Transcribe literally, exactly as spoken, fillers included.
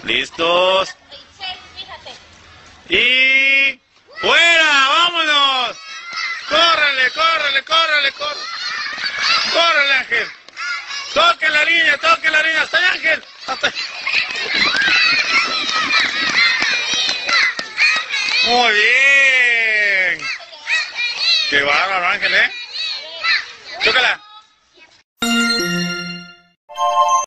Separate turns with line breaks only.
¿Listos? Y... ¡fuera! ¡Vámonos! ¡Córrele, córrele, córrele, córrele! ¡Córrele, Ángel! ¡Toque la línea, toque la línea! ¡Hasta ahí, Ángel! ¡Hasta ahí! ¡Muy bien! ¡Qué bárbaro, Ángel, eh! ¡Tócala!